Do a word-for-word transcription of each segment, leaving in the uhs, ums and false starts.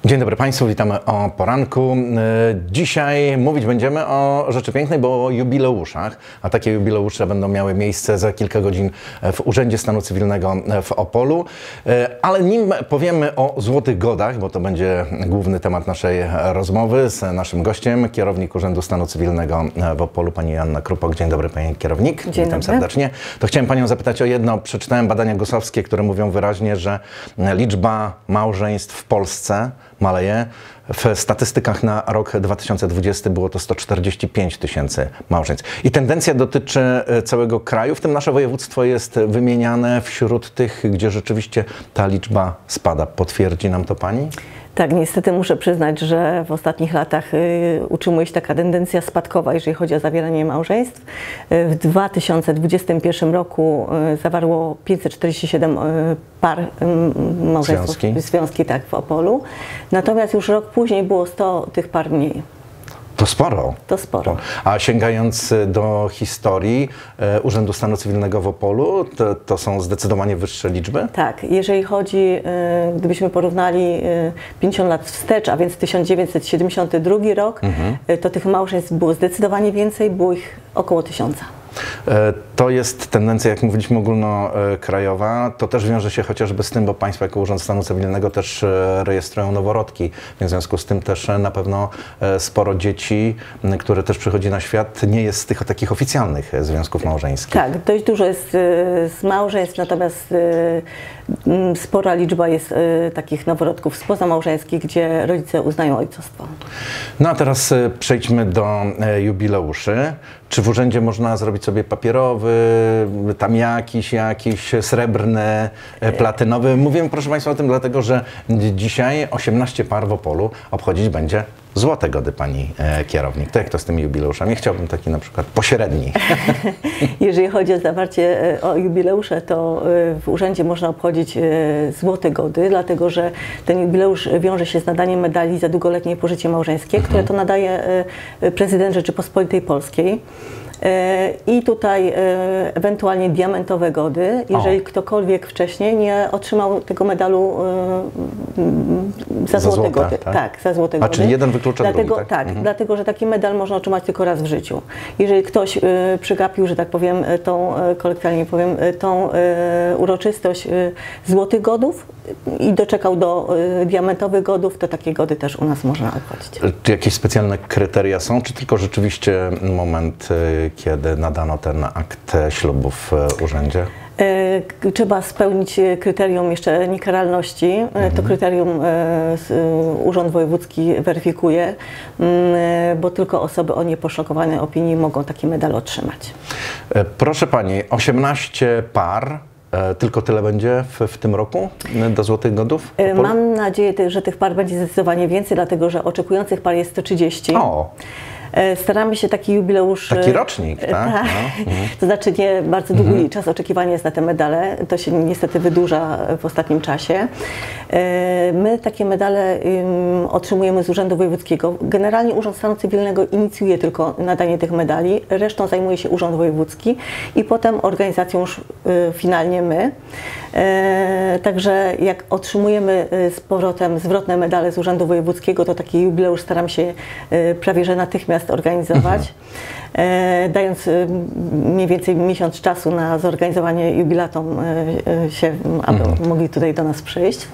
Dzień dobry Państwu, witamy o poranku. Dzisiaj mówić będziemy o rzeczy pięknej, bo o jubileuszach, a takie jubileusze będą miały miejsce za kilka godzin w Urzędzie Stanu Cywilnego w Opolu. Ale nim powiemy o Złotych Godach, bo to będzie główny temat naszej rozmowy z naszym gościem, kierownik Urzędu Stanu Cywilnego w Opolu, pani Joanna Krupok. Dzień dobry Pani Kierownik. Dzień Witam dobry. serdecznie. To chciałem Panią zapytać o jedno. Przeczytałem badania gosowskie, które mówią wyraźnie, że liczba małżeństw w Polsce maleje. W statystykach na rok dwa tysiące dwudziesty było to sto czterdzieści pięć tysięcy małżeństw. I tendencja dotyczy całego kraju, w tym nasze województwo jest wymieniane wśród tych, gdzie rzeczywiście ta liczba spada. Potwierdzi nam to Pani? Tak, niestety muszę przyznać, że w ostatnich latach y, utrzymuje się taka tendencja spadkowa, jeżeli chodzi o zawieranie małżeństw. Y, w dwa tysiące dwudziestym pierwszym roku y, zawarło pięćset czterdzieści siedem y, par y, małżeństw, Związki. związki tak, w Opolu. Natomiast już rok później było sto tych par mniej. To sporo. To sporo. A sięgając do historii e, Urzędu Stanu Cywilnego w Opolu, to, to są zdecydowanie wyższe liczby? Tak, jeżeli chodzi, y, gdybyśmy porównali y, pięćdziesiąt lat wstecz, a więc tysiąc dziewięćset siedemdziesiąty drugi rok, Mhm. y, to tych małżeństw było zdecydowanie więcej, było ich około tysiąca. E, To jest tendencja, jak mówiliśmy, ogólnokrajowa. To też wiąże się chociażby z tym, bo Państwo jako Urząd Stanu Cywilnego też e, rejestrują noworodki. W związku z tym też e, na pewno e, sporo dzieci, m, które też przychodzi na świat, nie jest z tych takich oficjalnych e, związków małżeńskich. Tak, dość dużo jest y, z małżeństw, natomiast y, y, spora liczba jest y, takich noworodków spoza małżeńskich, gdzie rodzice uznają ojcostwo. No a teraz e, przejdźmy do e, jubileuszy. Czy w urzędzie można zrobić sobie papierowy, tam jakiś, jakiś srebrny, e, platynowy? Mówię, proszę Państwa, o tym dlatego, że dzisiaj osiemnaście par w Opolu obchodzić będzie Złote Gody, Pani e, Kierownik. To jak to z tymi jubileuszami? Chciałbym taki na przykład pośredni. Jeżeli chodzi o zawarcie y, o jubileusze, to y, w urzędzie można obchodzić y, Złote Gody, dlatego że ten jubileusz wiąże się z nadaniem medali za długoletnie pożycie małżeńskie, które to nadaje y, prezydent Rzeczypospolitej Polskiej. I tutaj ewentualnie diamentowe gody, jeżeli o. ktokolwiek wcześniej nie otrzymał tego medalu za, za złote gody. Tak? tak, za złote gody. A czyli jeden wyklucza dlatego, drugi, tak? Tak, mhm. dlatego, że taki medal można otrzymać tylko raz w życiu. Jeżeli ktoś przegapił, że tak powiem, tą, kolokwialnie powiem, tą uroczystość złotych godów i doczekał do diamentowych godów, to takie gody też u nas można obchodzić. Czy jakieś specjalne kryteria są, czy tylko rzeczywiście moment, kiedy nadano ten akt ślubu w urzędzie? Trzeba spełnić kryterium jeszcze niekaralności. Mhm. To kryterium Urząd Wojewódzki weryfikuje, bo tylko osoby o nieposzlakowanej opinii mogą taki medal otrzymać. Proszę Pani, osiemnaście par. Tylko tyle będzie w, w tym roku do Złotych Godów? Mam nadzieję, że tych par będzie zdecydowanie więcej, dlatego że oczekujących par jest sto trzydzieści. O. Staramy się taki jubileusz... Taki rocznik, tak? tak. No. Mhm. To znaczy nie bardzo długi mhm. czas oczekiwania jest na te medale. To się niestety wydłuża w ostatnim czasie. My takie medale otrzymujemy z Urzędu Wojewódzkiego. Generalnie Urząd Stanu Cywilnego inicjuje tylko nadanie tych medali. Resztą zajmuje się Urząd Wojewódzki i potem organizacją już finalnie my. Także jak otrzymujemy z powrotem zwrotne medale z Urzędu Wojewódzkiego, to taki jubileusz staram się prawie że natychmiast organizować, mhm. dając mniej więcej miesiąc czasu na zorganizowanie jubilatom się, aby mhm. mogli tutaj do nas przyjść.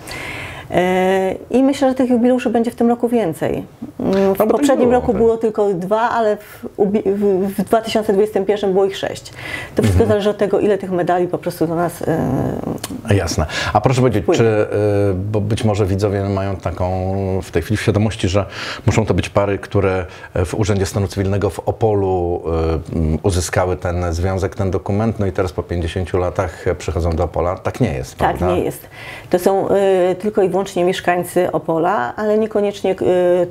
I myślę, że tych jubileuszy będzie w tym roku więcej. W no, poprzednim było, roku tak. było tylko dwa, ale w, w dwa tysiące dwudziestym pierwszym było ich sześć. To wszystko mhm. zależy od tego, ile tych medali po prostu do nas yy, Jasne. A proszę powiedzieć, płynie. czy, yy, bo być może widzowie mają taką w tej chwili świadomości, że muszą to być pary, które w Urzędzie Stanu Cywilnego w Opolu yy, uzyskały ten związek, ten dokument, no i teraz po pięćdziesięciu latach przychodzą do Opola. Tak nie jest, Tak, prawda? nie jest. To są yy, tylko i wyłącznie mieszkańcy Opola, ale niekoniecznie y, to są osoby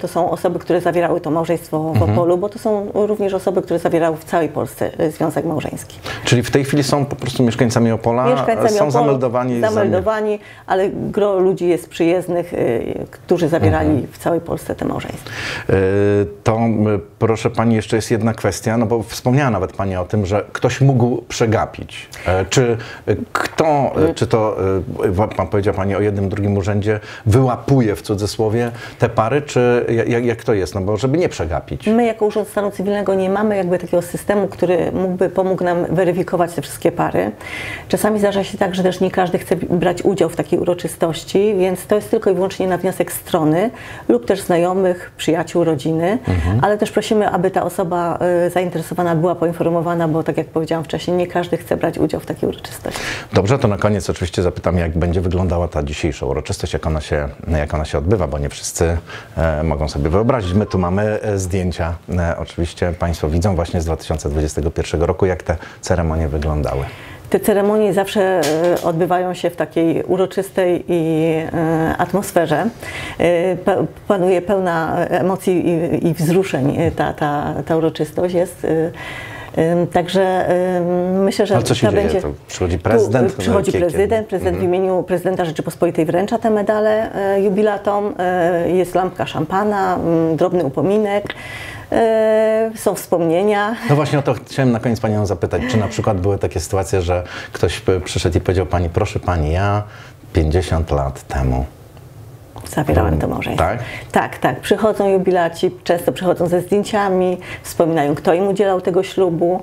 osoby, które zawierały to małżeństwo w Mhm. Opolu, bo to są również osoby, które zawierały w całej Polsce związek małżeński. Czyli w tej chwili są po prostu mieszkańcami Opola, Mieszkańcami są Opolu, zameldowani. zameldowani, ale gro ludzi jest przyjezdnych, y, którzy zawierali Mhm. w całej Polsce te małżeństwa. Y, To y, proszę Pani, jeszcze jest jedna kwestia, no bo wspomniała nawet Pani o tym, że ktoś mógł przegapić. E, Czy y, kto, y, czy to, y, Pan powiedział Pani o jednym, drugim urzędzie, wyłapuje w cudzysłowie te pary, czy jak, jak to jest, no bo żeby nie przegapić? My jako Urząd Stanu Cywilnego nie mamy jakby takiego systemu, który mógłby, pomógł nam weryfikować te wszystkie pary. Czasami zdarza się tak, że też nie każdy chce brać udział w takiej uroczystości, więc to jest tylko i wyłącznie na wniosek strony lub też znajomych, przyjaciół, rodziny, mhm. ale też prosimy, aby ta osoba y, zainteresowana była poinformowana, bo tak jak powiedziałam wcześniej, nie każdy chce brać udział w takiej uroczystości. Dobrze, to na koniec oczywiście zapytam, jak będzie wyglądała ta dzisiejsza uroczystość, jak ona się, jak ona się odbywa, bo nie wszyscy e, mogą sobie wyobrazić. My tu mamy e, zdjęcia, e, oczywiście Państwo widzą właśnie z dwa tysiące dwudziestego pierwszego roku, jak te ceremonie wyglądały. Te ceremonie zawsze e, odbywają się w takiej uroczystej i e, atmosferze. E, pa, panuje pełna emocji i, i wzruszeń. Ta, ta, ta uroczystość jest. E, e, także e, myślę, że Ale co się to dzieje? będzie. To przychodzi prezydent? Tu, przychodzi Kiekiem. prezydent. Prezydent Mhm. w imieniu prezydenta Rzeczypospolitej wręcza te medale e, jubilatom. E, jest lampka szampana, m, drobny upominek. E, są wspomnienia. No właśnie o to chciałem na koniec Panią zapytać, czy na przykład były takie sytuacje, że ktoś przyszedł i powiedział Pani, proszę Pani, ja pięćdziesiąt lat temu zawierałem to małżeństwo. Tak? Tak, tak. Przychodzą jubilaci, często przychodzą ze zdjęciami, wspominają, kto im udzielał tego ślubu,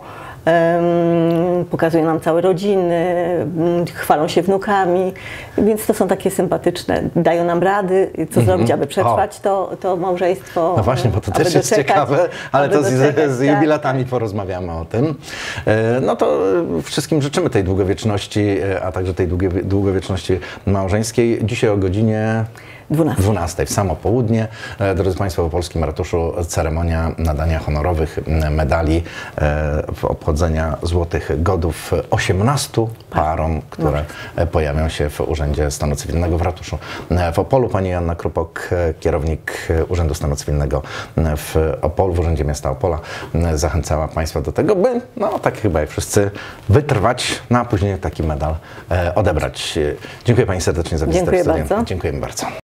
um, pokazują nam całe rodziny, um, chwalą się wnukami, więc to są takie sympatyczne, dają nam rady, co mm-hmm. zrobić, aby przetrwać to, to małżeństwo. No właśnie, bo to też jest doczekać, ciekawe, ale to z, doczekać, z jubilatami tak. porozmawiamy o tym. No to wszystkim życzymy tej długowieczności, a także tej długowieczności małżeńskiej. Dzisiaj o godzinie dwunastej w samo południe. Drodzy Państwo, w Polskim Ratuszu ceremonia nadania honorowych medali w obchodzenia Złotych Godów osiemnastu parom, które no. pojawią się w Urzędzie Stanu Cywilnego w Ratuszu w Opolu. Pani Joanna Krupok, kierownik Urzędu Stanu Cywilnego w Opolu, w Urzędzie Miasta Opola, zachęcała Państwa do tego, by, no tak chyba jak wszyscy, wytrwać, no a później taki medal odebrać. Dziękuję Pani serdecznie za wizytę w studiu. Dziękuję bardzo. Dziękujemy bardzo.